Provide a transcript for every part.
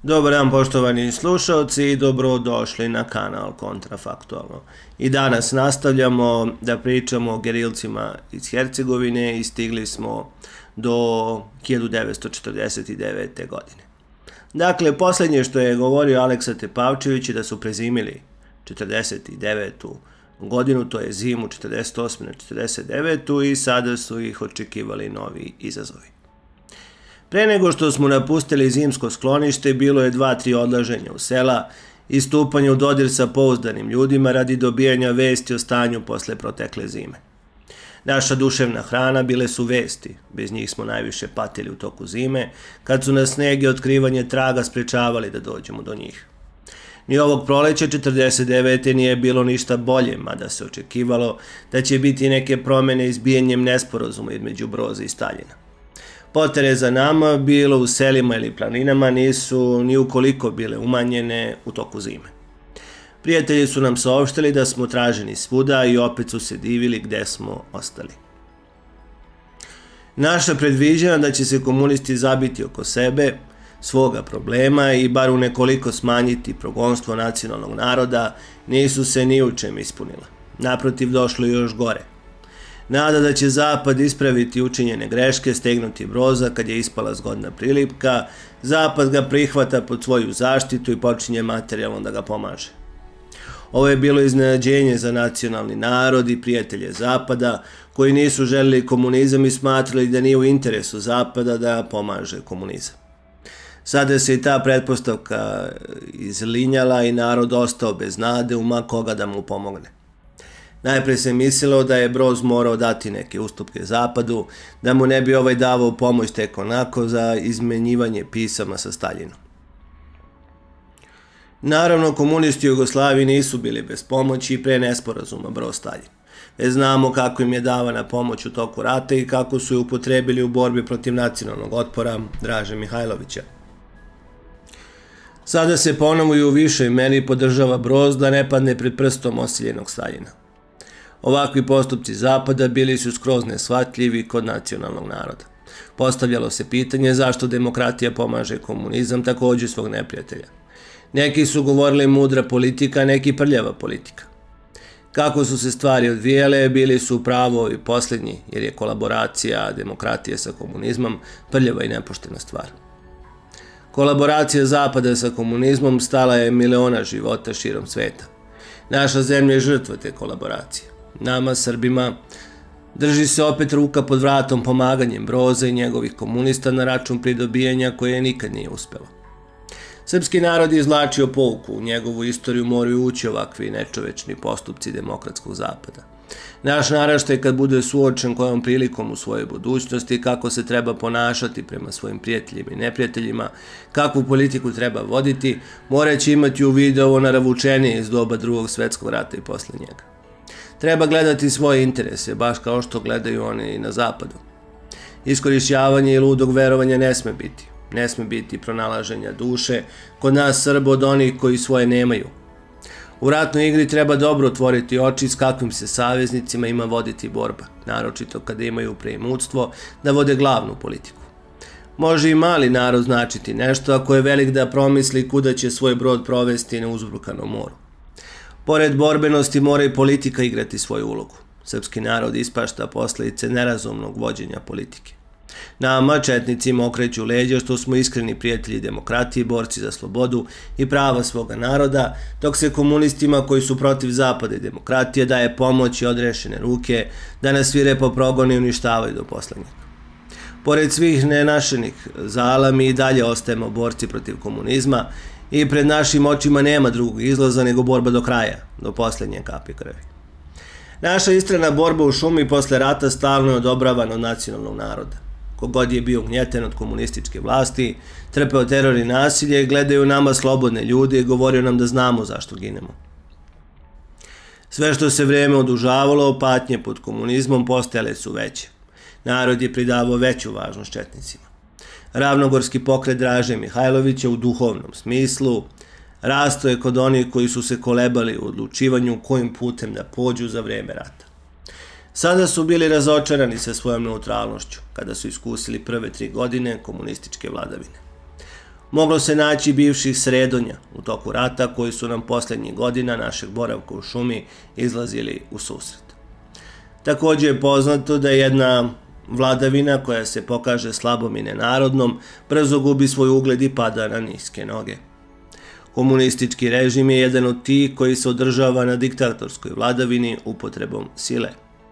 Dobar dan poštovani slušalci i dobrodošli na kanal Kontrafaktualno. I danas nastavljamo da pričamo o gerilcima iz Hercegovine i stigli smo do 1949. godine. Dakle, posljednje što je govorio Aleksa Tepavčević je da su prezimili 49. godinu, to je zimu 48. na 49. i sada su ih očekivali novi izazovi. Pre nego što smo napustili zimsko sklonište, bilo je 2-3 odlaženja u sela i stupanje u dodir sa pouzdanim ljudima radi dobijanja vesti o stanju posle protekle zime. Naša duševna hrana bile su vesti, bez njih smo najviše patili u toku zime, kad su nas sneg i otkrivanje traga sprečavali da dođemo do njih. Ni ovog proleća 49. nije bilo ništa bolje, mada se očekivalo da će biti neke promene izbijanjem nesporazuma između Broza i Staljina. Potere za nama, bilo u selima ili planinama, nisu ni ukoliko bile umanjene u toku zime. Prijatelji su nam saopštili da smo traženi svuda i opet su se divili gde smo ostali. Naša predviđanja da će se komunisti zabiti oko sebe, svoga problema i bar u nekoliko smanjiti progonstvo nacionalnog naroda nisu se ni u čem ispunila. Naprotiv, došlo je još gore. Nada da će Zapad ispraviti učinjene greške, stegnuti Broza kad je ispala zgodna prilika, Zapad ga prihvata pod svoju zaštitu i počinje materijalno da ga pomaže. Ovo je bilo iznenađenje za nacionalni narod i prijatelje Zapada, koji nisu želeli komunizam i smatrali da nije u interesu Zapada da pomaže komunizam. Sada se i ta pretpostavka izlinjala i narod ostao bez nade u ma koga da mu pomogne. Najpre se mislilo da je Broz morao dati neke ustupke Zapadu, da mu ne bi ovaj davao pomoć tek onako za izmenjivanje pisama sa Staljinom. Naravno, komunisti u Jugoslaviji nisu bili bez pomoći i pre nesporazuma Broz-Staljin. Već znamo kako im je davana pomoć u toku rata i kako su je upotrebili u borbi protiv nacionalnog otpora Draže Mihajlovića. Sada se ponovo i u višoj meri podržava Broz da ne padne pred prstom osiljenog Staljina. Ovakvi postupci Zapada bili su skroz neshvatljivi kod nacionalnog naroda. Postavljalo se pitanje zašto demokratija pomaže komunizam također svog neprijatelja. Neki su govorili mudra politika, neki prljava politika. Kako su se stvari odvijale, bili su pravo i posljednji, jer je kolaboracija demokratije sa komunizmom prljava i nepoštena stvar. Kolaboracija Zapada sa komunizmom stala je miliona života širom sveta. Naša zemlja je žrtva te kolaboracije. Nama, Srbima, drži se opet ruka pod vratom pomaganjem Broza i njegovih komunista na račun pridobijanja koje nikad nije uspelo. Srpski narod je izvlačio pouku, u njegovu istoriju moraju ući ovakvi nečovečni postupci demokratskog Zapada. Naš naraštaj kad bude suočen kojom prilikom u svojoj budućnosti, kako se treba ponašati prema svojim prijateljima i neprijateljima, kakvu politiku treba voditi, moraće imati u vidu ovo naravučenije iz doba Drugog svjetskog rata i posle njega. Treba gledati svoje interese, baš kao što gledaju oni i na Zapadu. Iskorišćavanje i ludog verovanja ne sme biti. Ne sme biti pronalaženja duše kod nas Srba od onih koji svoje nemaju. U ratnoj igri treba dobro otvoriti oči s kakvim se saveznicima ima voditi borba, naročito kada imaju preimutstvo da vode glavnu politiku. Može i mali narod značiti nešto ako je velik da promisli kuda će svoj brod provesti na uzbrukanom moru. Pored borbenosti mora i politika igrati svoju ulogu. Srpski narod ispašta posledice nerazumnog vođenja politike. Nama, četnicima, okreću leđa što smo iskreni prijatelji demokratije, borci za slobodu i prava svoga naroda, dok se komunistima koji su protiv Zapada i demokratije daje pomoć i odrešene ruke da nas svirepo progone i uništavaju do poslednjeg. Pored svih nenašenih zala, mi i dalje ostajemo borci protiv komunizma i pred našim očima nema drugog izlaza nego borba do kraja, do poslednje kapi krvi. Naša istrena borba u šumi posle rata stalno je odobravana od nacionalnog naroda. Kogod je bio gnjeten od komunističke vlasti, trpeo teror i nasilje, gledaju nama slobodne ljude i govorio nam da znamo zašto ginemo. Sve što se vreme odužavalo, patnje pod komunizmom postajale su veće. Narod je pridavao veću važnost četnicima. Ravnogorski pokret Draže Mihajlovića u duhovnom smislu rasto je kod onih koji su se kolebali u odlučivanju kojim putem da pođu za vreme rata. Sada su bili razočarani sa svojom neutralnošću, kada su iskusili prve 3 godine komunističke vladavine. Moglo se naći bivših Sredonja u toku rata koji su nam posljednjih godina našeg boravka u šumi izlazili u susret. Također je poznato da jedna vladavina koja se pokaže slabom i nenarodnom brzo gubi svoj ugled i pada na niske noge. Komunistički režim je jedan od tih koji se održava na diktatorskoj vladavini upotrebom sile.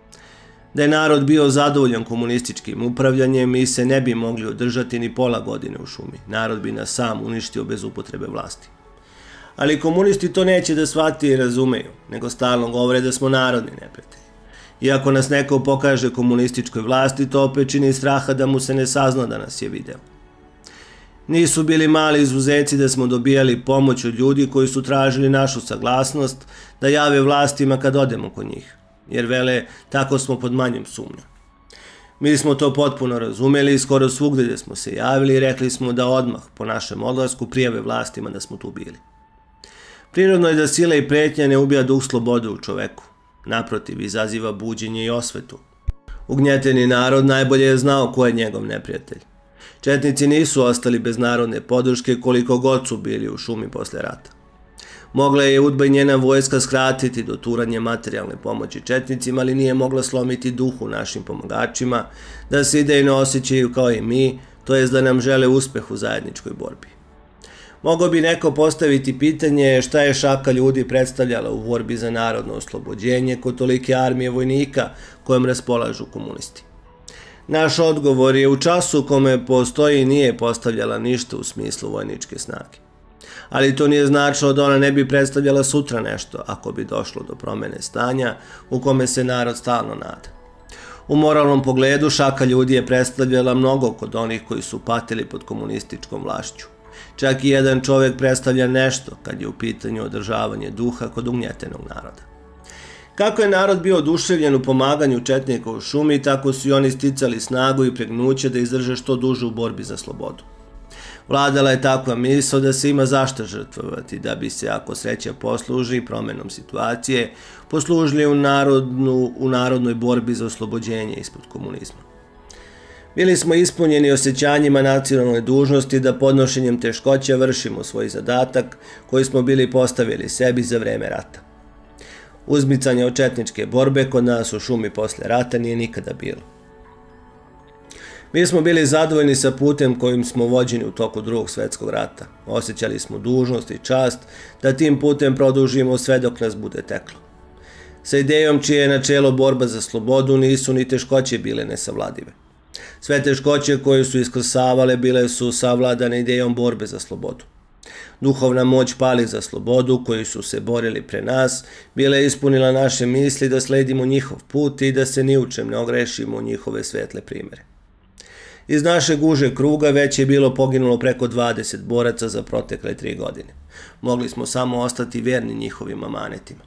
Da je narod bio zadovoljan komunističkim upravljanjem, mi se ne bi mogli održati ni pola godine u šumi. Narod bi nas sam uništio bez upotrebe vlasti. Ali komunisti to neće da shvati i razumeju, nego stalno govore da smo narodni neprijatelji. Iako nas neko pokaže komunističkoj vlasti, to opet čini straha da mu se ne sazna da nas je video. Nisu bili mali izuzeci da smo dobijali pomoć od ljudi koji su tražili našu saglasnost da jave vlastima kad odemo kod njih, jer vele tako smo pod manjom sumnjom. Mi smo to potpuno razumeli i skoro svugde gde smo se javili i rekli smo da odmah po našem odlasku prijave vlastima da smo tu bili. Prirodno je da sila i pretnja ne ubija duh slobode u čoveku. Naprotiv, izaziva buđenje i osvetu. Ugnjeteni narod najbolje je znao ko je njegov neprijatelj. Četnici nisu ostali bez narodne podrške koliko god su bili u šumi posle rata. Mogla je UDBA i njena vojska skratiti doturanje materijalne pomoći četnicima, ali nije mogla slomiti duhu našim pomagačima da se idejno osjećaju kao i mi, to jest da nam žele uspeh u zajedničkoj borbi. Mogao bi neko postaviti pitanje šta je šaka ljudi predstavljala u borbi za narodno oslobođenje kod tolike armije vojnika kojom raspolažu komunisti. Naš odgovor je u času kome postoji nije postavljala ništa u smislu vojničke snage. Ali to nije značilo da ona ne bi predstavljala sutra nešto ako bi došlo do promene stanja u kome se narod stalno nada. U moralnom pogledu šaka ljudi je predstavljala mnogo kod onih koji su patili pod komunističkom vlašću. Čak i jedan čovjek predstavlja nešto kad je u pitanju održavanje duha kod ugnjetenog naroda. Kako je narod bio oduševljen u pomaganju četnika u šumi, tako su i oni sticali snagu i pregnuće da izdrže što duže u borbi za slobodu. Vladala je takva misao da se ima zašto žrtvovati, da bi se, ako sreća posluži promenom situacije, poslužili u narodnoj borbi za oslobođenje ispod komunizma. Bili smo ispunjeni osjećanjima nacionalne dužnosti da podnošenjem teškoća vršimo svoj zadatak koji smo bili postavili sebi za vreme rata. Uzmicanje od četničke borbe kod nas u šumi posle rata nije nikada bilo. Mi smo bili zadovoljni sa putem kojim smo vođeni u toku Drugog svjetskog rata. Osjećali smo dužnost i čast da tim putem produžimo sve dok nas bude teklo. Sa idejom čije je načelo borba za slobodu nisu ni teškoće bile nesavladive. Sve teškoće koje su iskrsavale bile su savladane idejom borbe za slobodu. Duhovna moć pali za slobodu koji su se borili pre nas bila je ispunila naše misli da sledimo njihov put i da se ni u čem ne ogrešimo u njihove svetle primere. Iz našeg uže kruga već je bilo poginulo preko 20 boraca za protekle 3 godine. Mogli smo samo ostati vjerni njihovim amanetima.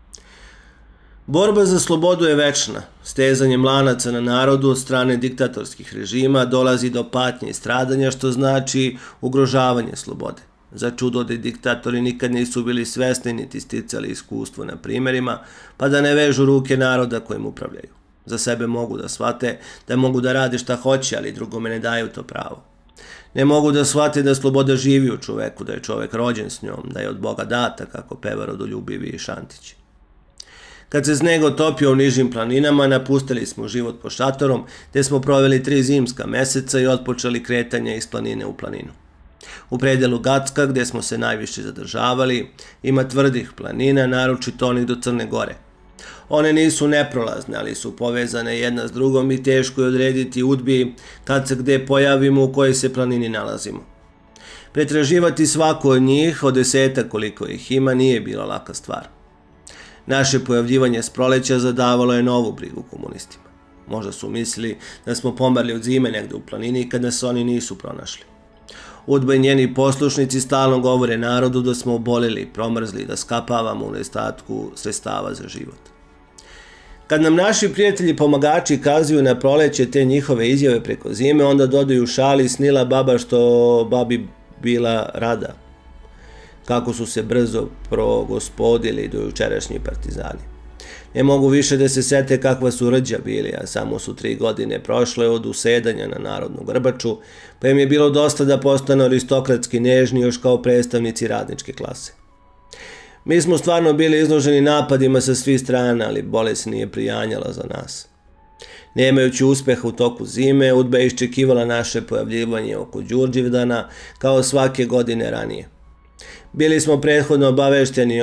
Borba za slobodu je večna. Stezanjem lanaca na narodu od strane diktatorskih režima dolazi do patnje i stradanja, što znači ugrožavanje slobode. Za čudo da diktatori nikad nisu bili svesni niti sticali iskustvo na primjerima, pa da ne vežu ruke naroda kojim upravljaju. Za sebe mogu da shvate da mogu da rade šta hoće, ali drugome ne daju to pravo. Ne mogu da shvate da sloboda živi u čoveku, da je čovek rođen s njom, da je od Boga data, kako peva rodoljubivi Šantić. Kad se sneg otopio u nižim planinama, napustili smo život pod šatorom, te smo proveli 3 zimska meseca i otpočeli kretanje iz planine u planinu. U predelu Gacka, gde smo se najviše zadržavali, ima tvrdih planina, naročito onih do Crne Gore. One nisu neprolazne, ali su povezane jedna s drugom i teško je odrediti UDBI kad se gde pojavimo u kojoj se planini nalazimo. Pretraživati svaku od njih, od 10 koliko ih ima, nije bila laka stvar. Naše pojavljivanje s proleća zadavalo je novu brigu komunistima. Možda su mislili da smo pomrli od zime negde u planini kad nas oni nisu pronašli. UDBA i njeni poslušnici stalno govore narodu da smo oboleli, promrzli, da skapavamo u nedostatku sredstava za život. Kad nam naši prijatelji pomagači kazuju na proleće te njihove izjave preko zime, onda dodaju šali snila baba što babi bila rada. Kako su se brzo progospodili do jučerašnji partizani. Ne mogu više da se sete kakva su rđa bili, a samo su 3 godine prošle od usedanja na narodnu grbaču, pa im je bilo dosta da postanu aristokratski nežni još kao predstavnici radničke klase. Mi smo stvarno bili izloženi napadima sa svih strana, ali bolest nije prijanjala za nas. Nemajući uspeha u toku zime, UDBA je iščekivala naše pojavljivanje oko Đurđevdana kao svake godine ranije. Bili smo prethodno obavešteni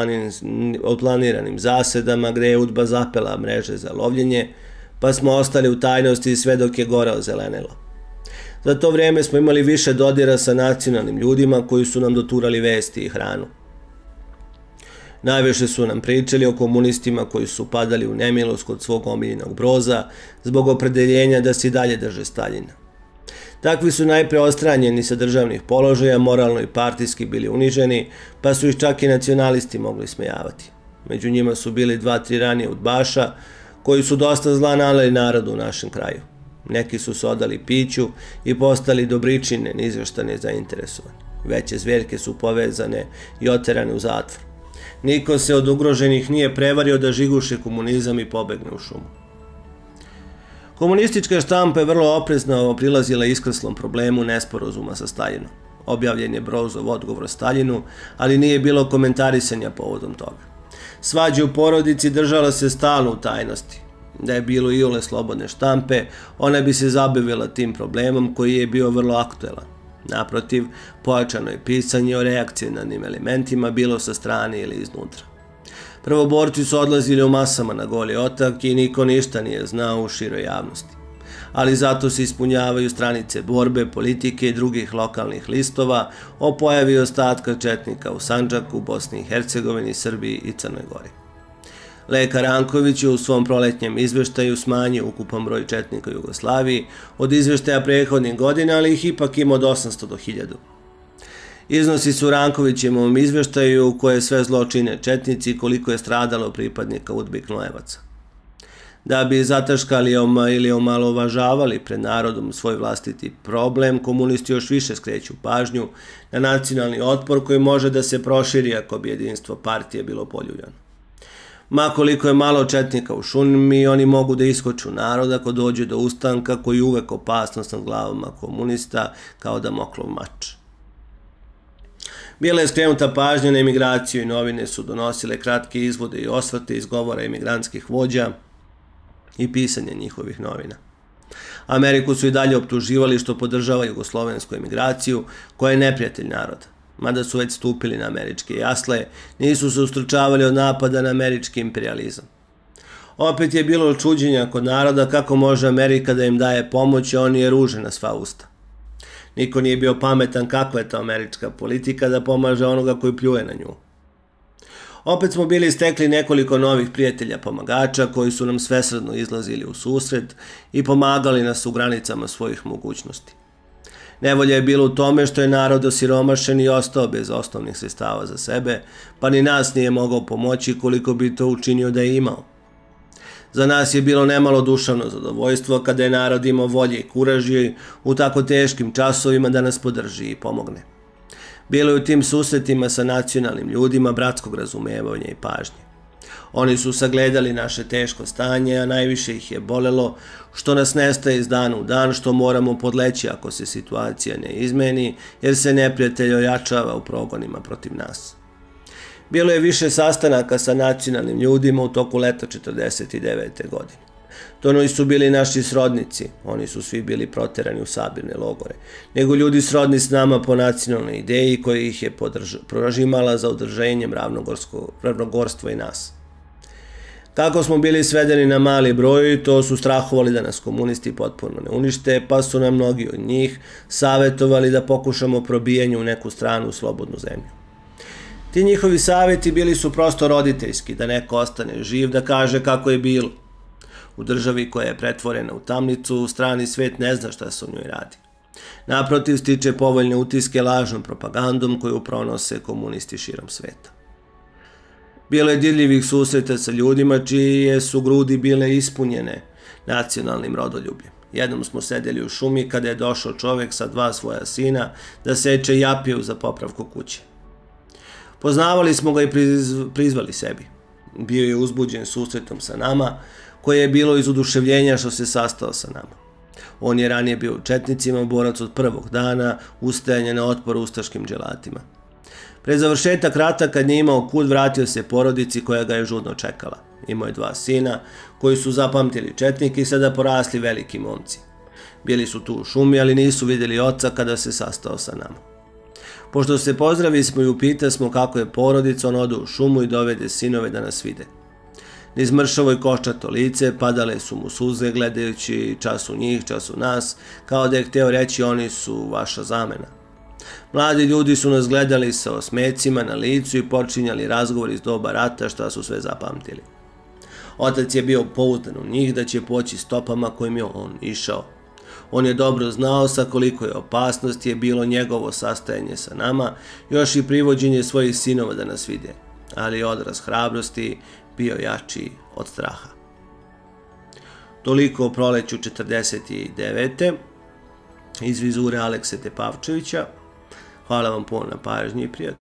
o planiranim zasedama gde je UDBA zapela mreže za lovljenje, pa smo ostali u tajnosti sve dok je gore ozelenilo. Za to vrijeme smo imali više dodira sa nacionalnim ljudima koji su nam doturali vesti i hranu. Najviše su nam pričali o komunistima koji su padali u nemilost kod svog omiljenog Broza zbog opredeljenja da se i dalje drže Staljina. Takvi su najpre ostranjeni sa državnih položaja, moralno i partijski bili uniženi, pa su ih čak i nacionalisti mogli smejavati. Među njima su bili 2-3 ranije udbaša koji su dosta zla naneli narodu u našem kraju. Neki su se odali piću i postali dobričine, neizveštane zainteresovani. Veće zverke su povezane i oterane u zatvor. Niko se od ugroženih nije prevario da žiguše komunizam i pobegne u šumu. Komunistička štampa je vrlo oprezno prilazila iskrslom problemu nesporazuma sa Staljinom. Objavljen je Brozov odgovor Staljinu, ali nije bilo komentarisanja povodom toga. Svađa u porodici držala se stalno u tajnosti. Da je bilo iole slobodne štampe, ona bi se zabavila tim problemom koji je bio vrlo aktuelan. Naprotiv, pojačano je pisanje o reakcionarnim elementima bilo sa strane ili iznutra. Prvoborci su odlazili u masama na Goli otok i niko ništa nije znao u široj javnosti. Ali zato se ispunjavaju stranice borbe, politike i drugih lokalnih listova o pojavi ostatka četnika u Sandžaku, Bosni i Hercegovini, Srbiji i Crnoj Gori. Leka Ranković je u svom proletnjem izveštaju smanjio ukupan broj četnika u Jugoslaviji od izveštaja prethodnih godina, ali ih ipak ima od 800 do 1000. Iznosi su Rankovićevom izveštaju koje sve zločine četnici i koliko je stradalo pripadnika UDBA i Knojevaca. Da bi zataškali ili omalovažavali pred narodom svoj vlastiti problem, komunisti još više skreću pažnju na nacionalni otpor koji može da se proširi ako bi jedinstvo partije bilo poljuljano. Ma koliko je malo četnika u šumi, oni mogu da iskoču narod ako dođe do ustanka koji je uvek opasnost nad glavama komunista kao Damoklov mač. Bila je skrenuta pažnja na emigraciju i novine su donosile kratke izvode i osvrte iz govora emigrantskih vođa i pisanja njihovih novina. Ameriku su i dalje optuživali što podržava jugoslovensku emigraciju koja je neprijatelj naroda. Mada su već stupili na američke jasle, nisu se ustručavali od napada na američki imperializam. Opet je bilo čuđenja kod naroda kako može Amerika da im daje pomoć, a oni je ruže na sva usta. Niko nije bio pametan kakva je to američka politika da pomaže onoga koji pljuje na nju. Opet smo bili stekli nekoliko novih prijatelja pomagača koji su nam svesrdno izlazili u susret i pomagali nas u granicama svojih mogućnosti. Nevolja je bilo u tome što je narod osiromašen i ostao bez osnovnih sredstava za sebe, pa ni nas nije mogao pomoći koliko bi to učinio da je imao. Za nas je bilo nemalo duševno zadovoljstvo kada je narod imao volje i kuraži u tako teškim časovima da nas podrži i pomogne. Bilo je u tim susretima sa nacionalnim ljudima bratskog razumevanja i pažnje. Oni su sagledali naše teško stanje, a najviše ih je bolelo što nas nestaje iz dana u dan, što moramo podleći ako se situacija ne izmeni, jer se neprijatelj ojačava u progonima protiv nas. Bilo je više sastanaka sa nacionalnim ljudima u toku leta 1949. godine. To su bili naši srodnici, oni su svi bili proterani u sabirne logore, nego ljudi srodni s nama po nacionalnoj ideji koja ih je prožimala za udrženjem ravnogorstva i nas. Kako smo bili svedeni na mali broj, to su strahovali da nas komunisti potpuno ne unište, pa su nam mnogi od njih savjetovali da pokušamo probijanje u neku stranu slobodnu zemlju. Ti njihovi savjeti bili su prosto roditeljski, da neko ostane živ, da kaže kako je bilo. U državi koja je pretvorena u tamnicu, strani svet ne zna šta se u njoj radi. Naprotiv, stiče povoljne utiske lažnom propagandom koju pronose komunisti širom sveta. Bilo je dirljivih susreta sa ljudima čije su grudi bile ispunjene nacionalnim rodoljubljem. Jednom smo sedeli u šumi kada je došao čovjek sa 2 svoja sina da seče japiju za popravku kuće. Poznavali smo ga i prizvali sebi. Bio je uzbuđen susretom sa nama, koje je bilo iz oduševljenja što se sastao sa nama. On je ranije bio u četnicima, borac od prvog dana, ustajanja na otpor ustaškim dželatima. Pred završetak rata, kad nije imao kud, vratio se porodici koja ga je žudno čekala. Imao je 2 sina, koji su zapamtili četnike i sada porasli veliki momci. Bili su tu u šumi, ali nisu vidjeli oca kada se sastao sa nama. Pošto se pozdravi smo i upita smo kako je porodica, on ode u šumu i dovede sinove da nas vide. Niz mršavo i koščato lice padale su mu suze gledajući čas u njih, čas u nas, kao da je hteo reći oni su vaša zamena. Mladi ljudi su nas gledali sa osmecima na licu i počinjali razgovor iz doba rata šta su sve zapamtili. Otac je bio pouzdan u njih da će poći stopama kojim je on išao. On je dobro znao sa koliko je opasnosti je bilo njegovo sastajanje sa nama, još i privođenje svojih sinova da nas vide, ali odraz hrabrosti bio jači od straha. Toliko o proleću 49. iz vizure Alekse Tepavčevića. Hvala vam puno na pažnji i prijatno.